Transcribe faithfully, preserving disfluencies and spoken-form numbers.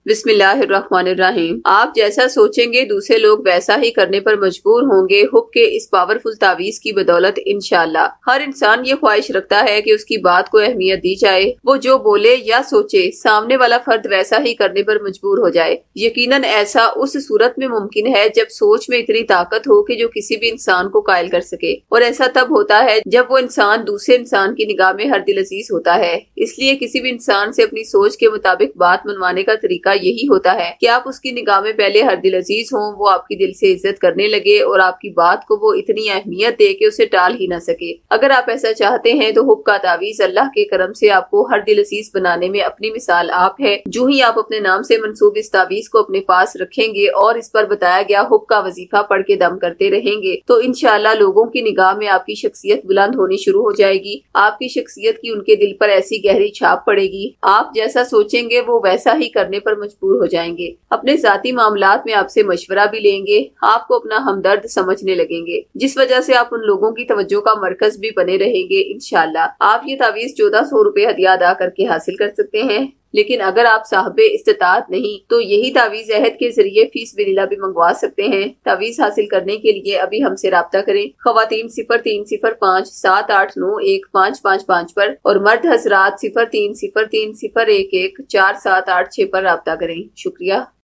बिस्मिल्लाहिर्रहमानिर्रहीम। आप जैसा सोचेंगे दूसरे लोग वैसा ही करने पर मजबूर होंगे हुक के इस पावरफुल तावीज की बदौलत इंशाल्लाह। हर इंसान ये ख्वाहिश रखता है कि उसकी बात को अहमियत दी जाए, वो जो बोले या सोचे सामने वाला फर्द वैसा ही करने पर मजबूर हो जाए। यकीनन ऐसा उस सूरत में मुमकिन है जब सोच में इतनी ताकत हो कि जो किसी भी इंसान को कायल कर सके, और ऐसा तब होता है जब वो इंसान दूसरे इंसान की निगाह में हर दिल अजीज होता है। इसलिए किसी भी इंसान से अपनी सोच के मुताबिक बात मनवाने का तरीका यही होता है कि आप उसकी निगाह में पहले हर दिल अजीज हों, वो आपकी दिल से इज्जत करने लगे और आपकी बात को वो इतनी अहमियत दे कि उसे टाल ही न सके। अगर आप ऐसा चाहते हैं तो हुक का तावीज अल्लाह के करम से आपको हर दिल अजीज बनाने में अपनी मिसाल आप है। जो ही आप अपने नाम से मंसूब इस तावीज को अपने पास रखेंगे और इस पर बताया गया हुक का वजीफा पढ़ के दम करते रहेंगे तो इंशाअल्लाह लोगों की निगाह में आपकी शख्सियत बुलंद होनी शुरू हो जाएगी। आपकी शख्सियत की उनके दिल पर ऐसी गहरी छाप पड़ेगी, आप जैसा सोचेंगे वो वैसा ही करने पर मजबूर हो जाएंगे। अपने जाती मामलात में आपसे मशवरा भी लेंगे, आपको अपना हमदर्द समझने लगेंगे, जिस वजह से आप उन लोगों की तवज्जो का मरकज भी बने रहेंगे। इंशाल्लाह आप ये तावीज चौदह सौ रुपए हदिया अदा करके हासिल कर सकते हैं। लेकिन अगर आप साहबे इस्तात नहीं तो यही तावीज अहद के जरिए फीस बिलिला भी मंगवा सकते हैं। तावीज हासिल करने के लिए अभी हमसे राब्ता करें खवातीन सिफर तीन सिफर पाँच सात आठ नौ एक पाँच पाँच पाँच पर, और मर्द हजरात सिफर तीन सिफर तीन सिफर एक एक चार सात आठ छह पर राब्ता करें। शुक्रिया।